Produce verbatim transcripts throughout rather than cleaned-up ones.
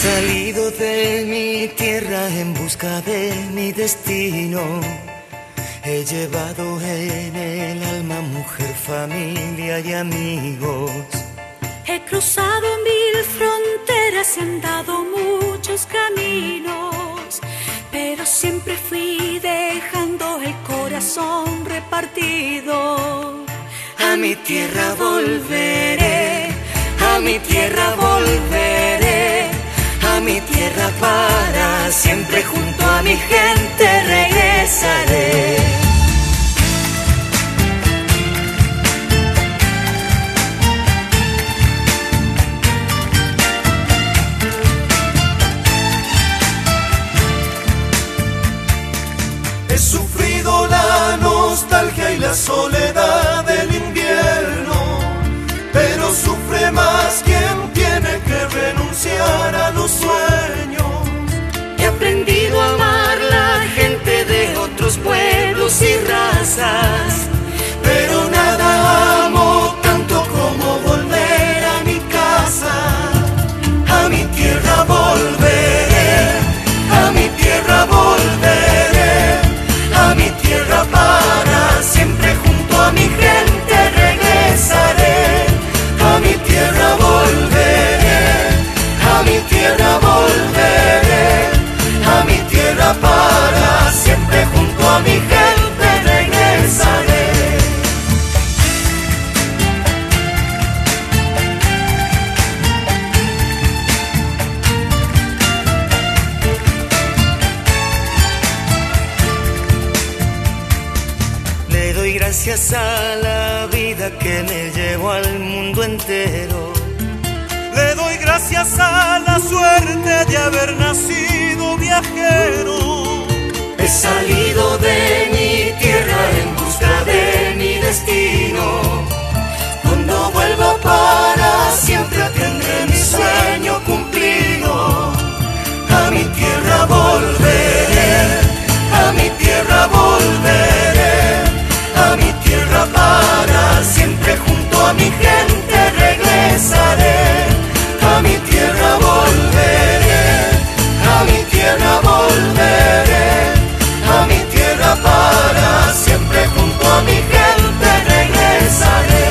salido de mi tierra en busca de mi destino. He llevado en el alma mujer, familia y amigos. He cruzado mil fronteras, he andado muchos caminos, pero siempre fui dejando el corazón repartido. A mi tierra volveré, a mi tierra volveré, a mi tierra para siempre, junto a mi gente regresaré. He sufrido la nostalgia y la soledad del invierno, pero sufre más quien tiene que renunciar a los sueños. He aprendido a amar la gente de otros pueblos y razas, pero nada amo tanto como volver a mi casa. A mi tierra volveré, a mi tierra volveré, a mi tierra para siempre, junto a mi gente regresaré. A mi tierra volveré, a mi tierra volveré, a mi tierra para siempre, junto a mi gente regresaré. le doy gracias a la vida que me llevó al mundo entero. Le doy gracias a la suerte de haber nacido viajero. He salido de mi tierra en busca de mi destino. Cuando vuelva para siempre tendré mi sueño cumplido. A mi tierra volveré, a mi tierra volveré, a mi tierra para siempre, junto a mi gente regresaré. A mi tierra volveré, a mi tierra volveré, a mi tierra para siempre, junto a mi gente regresaré.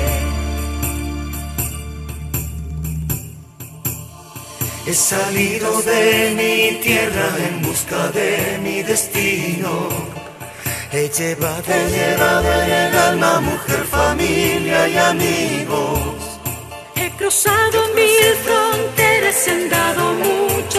He salido de mi tierra en busca de mi destino. He llevado, he llevado en el alma mujer, familia y amigos. He cruzado mil fronteras, he andado mucho